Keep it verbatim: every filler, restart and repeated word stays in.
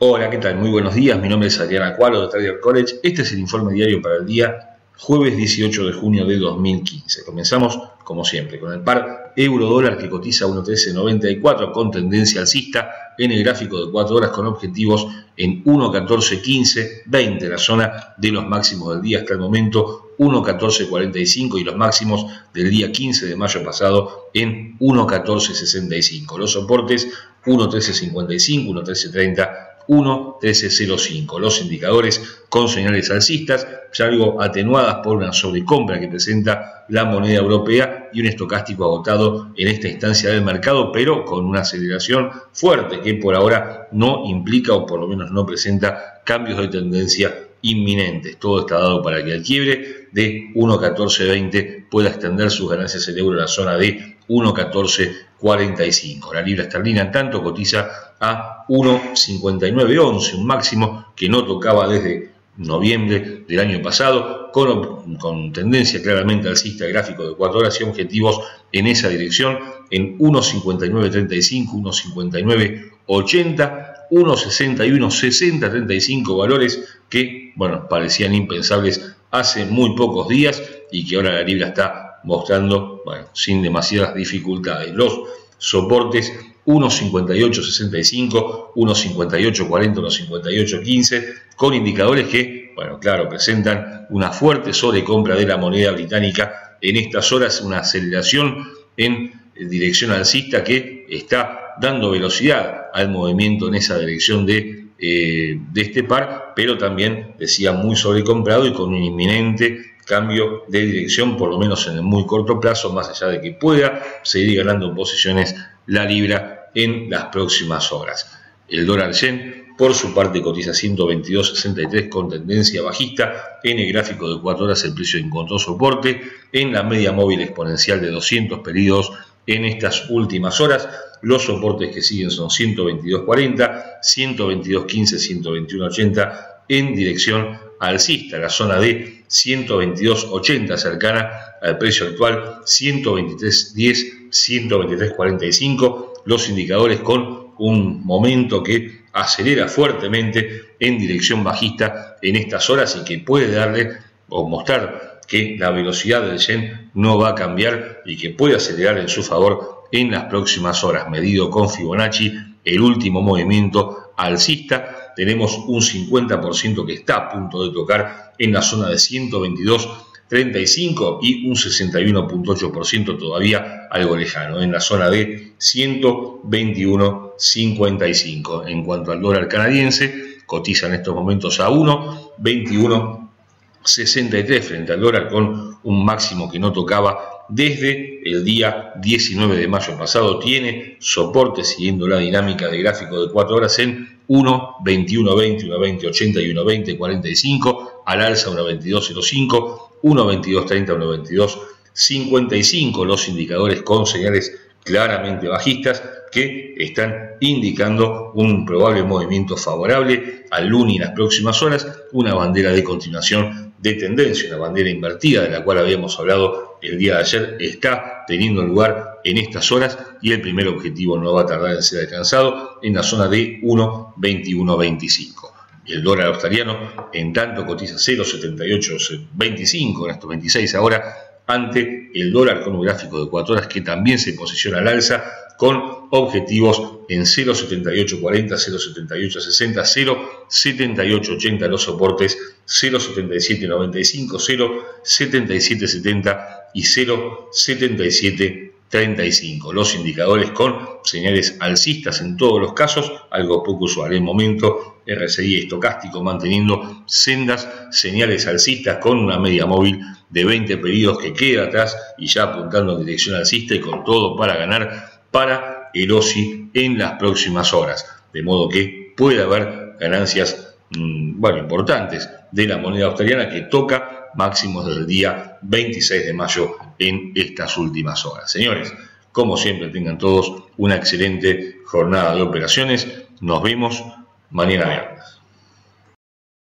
Hola, ¿qué tal? Muy buenos días, mi nombre es Adrián Acualo de Trader College. Este es el informe diario para el día jueves dieciocho de junio de dos mil quince. Comenzamos, como siempre, con el par euro-dólar que cotiza a uno trece noventa y cuatro con tendencia alcista en el gráfico de cuatro horas con objetivos en uno catorce quince veinte, la zona de los máximos del día hasta el momento uno catorce cuarenta y cinco y los máximos del día quince de mayo pasado en uno catorce sesenta y cinco. Los soportes uno trece cincuenta y cinco, uno trece treinta, uno trece cero cinco. Los indicadores con señales alcistas, ya algo atenuadas por una sobrecompra que presenta la moneda europea y un estocástico agotado en esta instancia del mercado, pero con una aceleración fuerte que por ahora no implica o por lo menos no presenta cambios de tendencia inminentes. Todo está dado para que el quiebre de uno catorce veinte pueda extender sus ganancias en euro a la zona de uno catorce cuarenta y cinco. La libra esterlina en tanto cotiza a uno cincuenta y nueve once, un máximo que no tocaba desde noviembre del año pasado, con, con tendencia claramente alcista, gráfico de cuatro horas y objetivos en esa dirección en uno cincuenta y nueve treinta y cinco, uno cincuenta y nueve ochenta, uno sesenta y uno sesenta treinta y cinco, valores que, bueno, parecían impensables hace muy pocos días y que ahora la libra está mostrando, bueno, sin demasiadas dificultades. Los soportes uno cincuenta y ocho sesenta y cinco, uno cincuenta y ocho cuarenta, uno cincuenta y ocho quince, con indicadores que, bueno, claro, presentan una fuerte sobrecompra de la moneda británica en estas horas, una aceleración en dirección alcista que está dando velocidad al movimiento en esa dirección de, eh, de este par, pero también, decía, muy sobrecomprado y con un inminente cambio de dirección, por lo menos en el muy corto plazo, más allá de que pueda seguir ganando posiciones la libra en las próximas horas. El dólar yen, por su parte, cotiza ciento veintidós sesenta y tres con tendencia bajista. En el gráfico de cuatro horas el precio encontró soporte en la media móvil exponencial de doscientos periodos en estas últimas horas. Los soportes que siguen son ciento veintidós cuarenta, ciento veintidós quince, ciento veintiuno ochenta en dirección alcista, la zona de ciento veintidós ochenta cercana al precio actual, ciento veintitrés diez, ciento veintitrés cuarenta y cinco, los indicadores con un momento que acelera fuertemente en dirección bajista en estas horas y que puede darle o mostrar que la velocidad del yen no va a cambiar y que puede acelerar en su favor en las próximas horas. Medido con Fibonacci, el último movimiento alcista, tenemos un cincuenta por ciento que está a punto de tocar en la zona de ciento veintidós treinta y cinco y un sesenta y uno punto ocho por ciento todavía algo lejano en la zona de ciento veintiuno cincuenta y cinco. En cuanto al dólar canadiense, cotiza en estos momentos a uno veintiuno sesenta y tres frente al dólar, con un máximo que no tocaba desde el día diecinueve de mayo pasado. Tiene soporte siguiendo la dinámica de gráfico de cuatro horas en uno veintiuno veinte, uno veinte ochenta y uno veinte cuarenta y cinco, al alza uno veintidós cero cinco, uno veintidós treinta, uno veintidós cincuenta y cinco, los indicadores con señales claramente bajistas que están indicando un probable movimiento favorable al luni en las próximas horas, una bandera de continuación de tendencia, una bandera invertida de la cual habíamos hablado el día de ayer, está teniendo lugar en estas horas y el primer objetivo no va a tardar en ser alcanzado en la zona de uno veintiuno veinticinco. El dólar australiano en tanto cotiza cero setenta y ocho veinticinco, en estos veintiséis ahora, ante el dólar con un gráfico de cuatro horas que también se posiciona al alza con objetivos en cero setenta y ocho cuarenta, cero setenta y ocho sesenta, cero setenta y ocho ochenta, los soportes cero setenta y siete noventa y cinco, cero setenta y siete setenta y cero setenta y siete treinta y cinco. Los indicadores con señales alcistas en todos los casos, algo poco usual en momento. R S I estocástico manteniendo sendas señales alcistas con una media móvil de veinte periodos que queda atrás y ya apuntando en dirección alcista y con todo para ganar para el O S I en las próximas horas. De modo que puede haber ganancias mmm, bueno, importantes de la moneda australiana que toca máximos del día veintiséis de mayo en estas últimas horas. Señores, como siempre, tengan todos una excelente jornada de operaciones. Nos vemos mañana viernes.